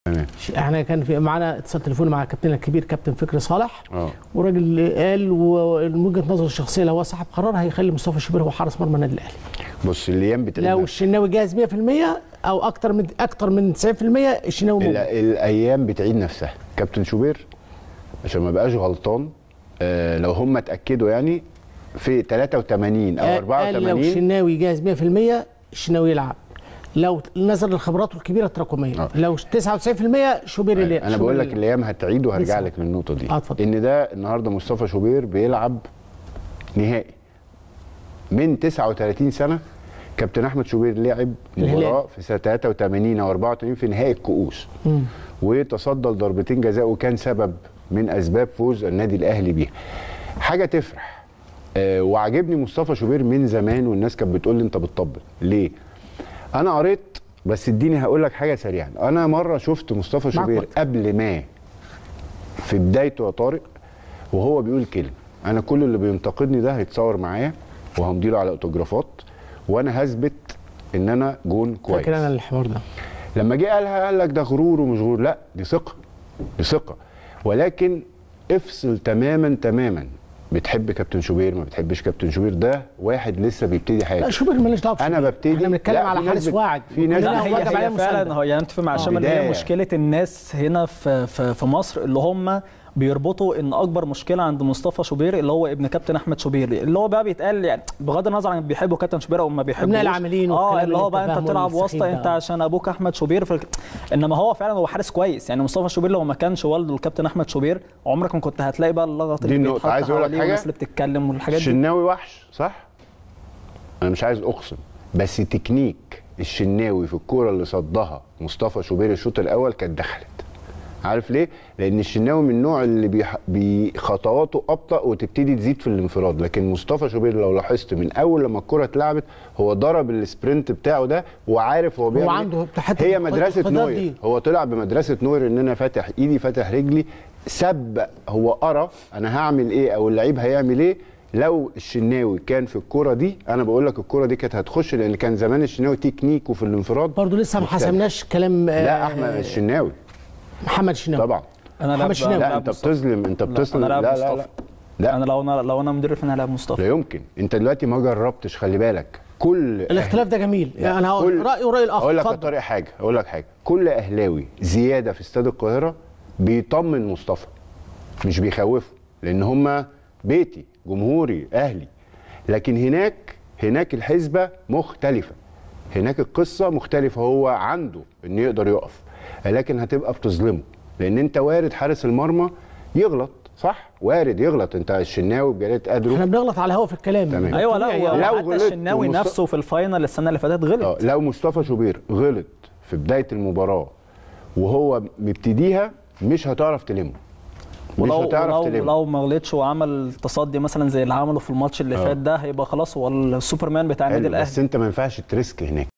تمام. احنا كان في معانا اتصال تليفوني مع كابتننا الكبير كابتن فكري صالح، وراجل قال ومن وجهه نظره الشخصيه لو هو صاحب قرار هيخلي مصطفى شوبير هو حارس مرمى النادي الاهلي. بص الايام بتاعتنا لو الشناوي جاهز 100% او اكتر من 90% الشناوي موجود. الايام بتعيد نفسها. كابتن شوبير عشان ما بقاش غلطان، لو هم اتاكدوا يعني في 83 او 84 لو الشناوي جاهز 100% الشناوي يلعب، لو نظر للخبرات الكبيره التراكميه. لو 99% شوبير اللي انا بقول لك الايام هتعيد وهرجع لك للنقطه دي. ان ده النهارده مصطفى شوبير بيلعب نهائي من 39 سنه. كابتن احمد شوبير لعب مباراه في سنه 83 او 84 في نهائي الكؤوس، وتصدى لضربتين جزاء وكان سبب من اسباب فوز النادي الاهلي بيها. حاجه تفرح. وعجبني مصطفى شوبير من زمان، والناس كانت بتقول لي انت بتطبل ليه؟ انا قريت، بس اديني هقول لك حاجه سريعا. انا مره شفت مصطفى شوبير قبل ما في بدايته يا طارق وهو بيقول كلمه، انا كل اللي بينتقدني ده هيتصور معايا وهمضي له على اوتوجرافات وانا هثبت ان انا جون كويس. فاكر انا الحوار ده لما جه قالها قال لك ده غرور ومش غرور. لا، دي ثقه، دي ثقه. ولكن افصل تماما. بتحب كابتن شوبير ما بتحبش كابتن شوبير، ده واحد لسه بيبتدي حياته. لا شوبير ماليش دعوه. انا ببتدي، احنا بنتكلم على حارس واعد. في ناس هي فعلا هو يعني انت عشان هي مشكله الناس هنا في مصر اللي هم بيربطوا ان اكبر مشكله عند مصطفى شوبير اللي هو ابن كابتن احمد شوبير، اللي هو بقى بيتقال يعني بغض النظر عن بيحبوا كابتن شوبير او ما بيحبوش، ابناء العاملين اللي هو بقى انت بتلعب واسطه انت عشان ابوك احمد شوبير انما هو فعلا هو حارس كويس. يعني مصطفى شوبير لو ما كانش والده الكابتن احمد شوبير عمرك ما كنت هتلاقي بقى اللغط اللي بيتحط حواليه والناس اللي بتتكلم والحاجات دي. الشناوي وحش صح؟ انا مش عايز اقسم، بس تكنيك الشناوي في الكوره اللي صدها مصطفى شوبير الشوط الاول كانت دخلت. عارف ليه؟ لان الشناوي من النوع اللي بخطواته ابطا وتبتدي تزيد في الانفراد، لكن مصطفى شوبير لو لاحظت من اول لما الكره اتلعبت هو ضرب السبرنت بتاعه ده وعارف هو بيعمل. هو عنده هي مدرسه نوير، هو طلع بمدرسه نوير ان انا فاتح ايدي فاتح رجلي، سبق هو قرا انا هعمل ايه او اللعيب هيعمل ايه. لو الشناوي كان في الكوره دي انا بقول لك الكوره دي كانت هتخش، لان كان زمان الشناوي تكنيكه في الانفراد برضه لسه ما حسمناش كلام. لا احمد الشناوي محمد الشناوي طبعا. محمد الشناوي. لا انت بتظلم، انت بتظلم. لا انا لو انا مدير فني هلاعب مصطفى. لا يمكن. انت دلوقتي ما جربتش، خلي بالك. كل الاختلاف ده جميل. يعني انا رايي وراي الاخر. اقول لك يا طارق حاجه، اقول لك حاجه. كل اهلاوي زياده في استاد القاهره بيطمن مصطفى مش بيخوفه، لان هم بيتي جمهوري اهلي. لكن هناك الحسبه مختلفه، هناك القصه مختلفه. هو عنده انه يقدر يقف، لكن هتبقى بتظلمه، لان انت وارد حارس المرمى يغلط. صح، وارد يغلط. انت الشناوي بجلاله قدره احنا بنغلط على الهوا في الكلام. تمام. ايوه. لا حتى الشناوي نفسه في الفاينل السنه اللي فاتت غلط. لو مصطفى شوبير غلط في بدايه المباراه وهو مبتديها مش هتعرف تلمه. ولو ما غلطش وعمل تصدي مثلا زي اللي عمله في الماتش اللي فات ده هيبقى خلاص هو السوبرمان بتاع النادي الاهلي. بس انت ما ينفعش تريسك هناك.